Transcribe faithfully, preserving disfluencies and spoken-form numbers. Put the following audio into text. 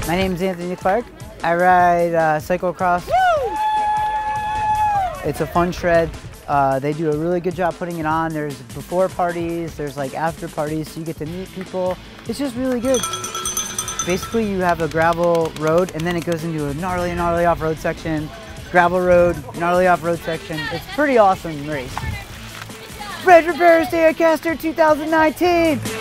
My name is Anthony Clark. I ride uh, Cyco-Cross. It's a fun shred. Uh, they do a really good job putting it on. There's before parties, there's like after parties, so you get to meet people. It's just really good. Basically, you have a gravel road, and then it goes into a gnarly, gnarly off-road section. Gravel road, gnarly off-road section. It's a pretty awesome race. Red Repairs to Ancaster two thousand nineteen!